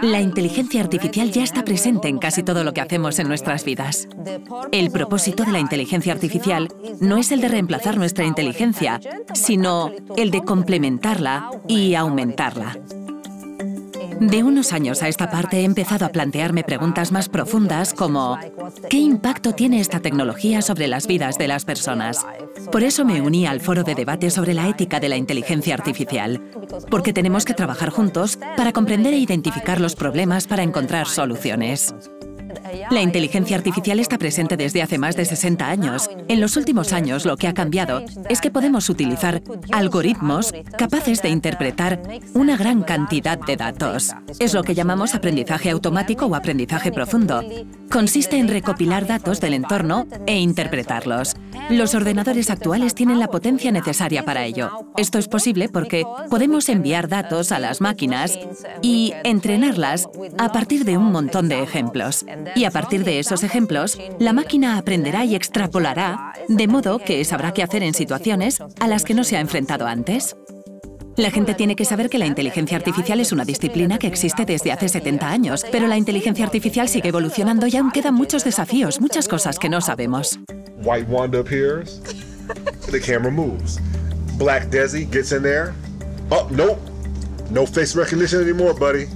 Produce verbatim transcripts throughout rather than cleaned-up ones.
La inteligencia artificial ya está presente en casi todo lo que hacemos en nuestras vidas. El propósito de la inteligencia artificial no es el de reemplazar nuestra inteligencia, sino el de complementarla y aumentarla. De unos años a esta parte he empezado a plantearme preguntas más profundas como ¿qué impacto tiene esta tecnología sobre las vidas de las personas? Por eso me uní al foro de debate sobre la ética de la inteligencia artificial, porque tenemos que trabajar juntos para comprender e identificar los problemas para encontrar soluciones. La inteligencia artificial está presente desde hace más de sesenta años. En los últimos años lo que ha cambiado es que podemos utilizar algoritmos capaces de interpretar una gran cantidad de datos. Es lo que llamamos aprendizaje automático o aprendizaje profundo. Consiste en recopilar datos del entorno e interpretarlos. Los ordenadores actuales tienen la potencia necesaria para ello. Esto es posible porque podemos enviar datos a las máquinas y entrenarlas a partir de un montón de ejemplos. Y a partir de esos ejemplos, la máquina aprenderá y extrapolará, de modo que sabrá qué hacer en situaciones a las que no se ha enfrentado antes. La gente tiene que saber que la inteligencia artificial es una disciplina que existe desde hace setenta años, pero la inteligencia artificial sigue evolucionando y aún quedan muchos desafíos, muchas cosas que no sabemos. White Wanda appears. The camera moves. Black Desi gets in there. Oh, nope. No face recognition anymore, buddy.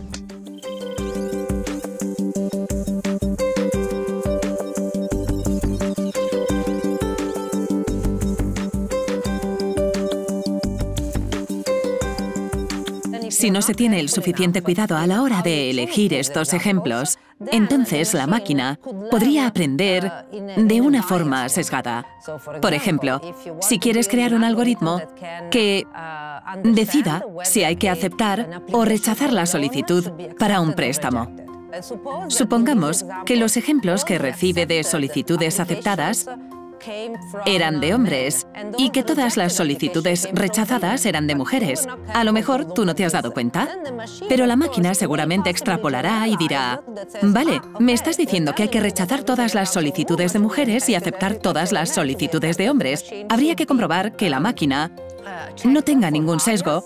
Si no se tiene el suficiente cuidado a la hora de elegir estos ejemplos, entonces la máquina podría aprender de una forma sesgada. Por ejemplo, si quieres crear un algoritmo que decida si hay que aceptar o rechazar la solicitud para un préstamo. Supongamos que los ejemplos que recibe de solicitudes aceptadas eran de hombres y que todas las solicitudes rechazadas eran de mujeres. A lo mejor tú no te has dado cuenta, pero la máquina seguramente extrapolará y dirá, vale, me estás diciendo que hay que rechazar todas las solicitudes de mujeres y aceptar todas las solicitudes de hombres. Habría que comprobar que la máquina no tenga ningún sesgo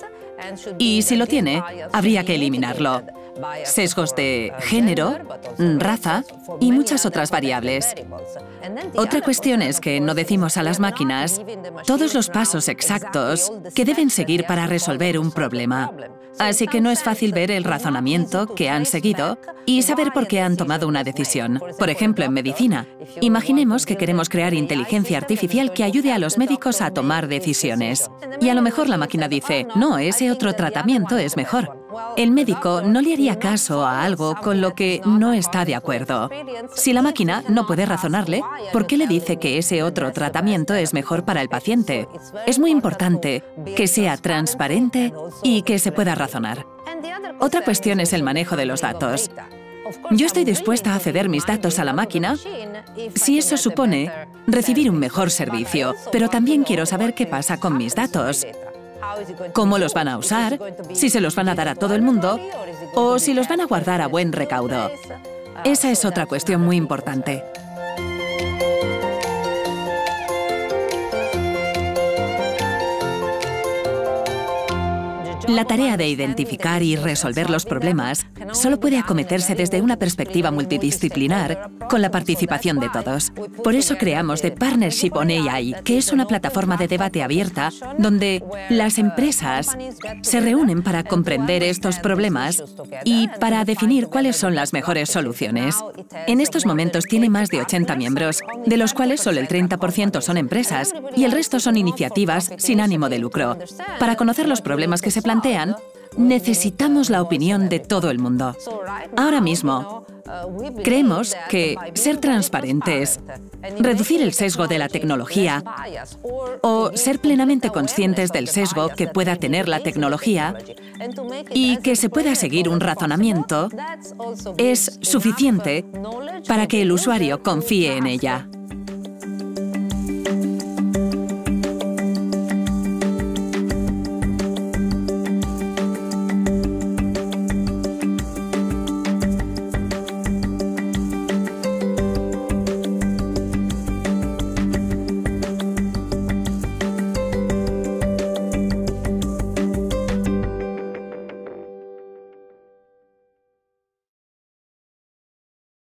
y si lo tiene, habría que eliminarlo. Sesgos de género, raza y muchas otras variables. Otra cuestión es que no decimos a las máquinas todos los pasos exactos que deben seguir para resolver un problema. Así que no es fácil ver el razonamiento que han seguido y saber por qué han tomado una decisión. Por ejemplo, en medicina, imaginemos que queremos crear inteligencia artificial que ayude a los médicos a tomar decisiones. Y a lo mejor la máquina dice, no, ese otro tratamiento es mejor. El médico no le haría caso a algo con lo que no está de acuerdo. Si la máquina no puede razonarle, ¿por qué le dice que ese otro tratamiento es mejor para el paciente? Es muy importante que sea transparente y que se pueda razonar. Otra cuestión es el manejo de los datos. Yo estoy dispuesta a ceder mis datos a la máquina si eso supone recibir un mejor servicio, pero también quiero saber qué pasa con mis datos. ¿Cómo los van a usar? ¿Si se los van a dar a todo el mundo? ¿O si los van a guardar a buen recaudo? Esa es otra cuestión muy importante. La tarea de identificar y resolver los problemas solo puede acometerse desde una perspectiva multidisciplinar con la participación de todos. Por eso creamos The Partnership on A I, que es una plataforma de debate abierta donde las empresas se reúnen para comprender estos problemas y para definir cuáles son las mejores soluciones. En estos momentos tiene más de ochenta miembros, de los cuales solo el treinta por ciento son empresas y el resto son iniciativas sin ánimo de lucro. Para conocer los problemas que se plantean, necesitamos la opinión de todo el mundo. Ahora mismo, creemos que ser transparentes, reducir el sesgo de la tecnología o ser plenamente conscientes del sesgo que pueda tener la tecnología y que se pueda seguir un razonamiento es suficiente para que el usuario confíe en ella.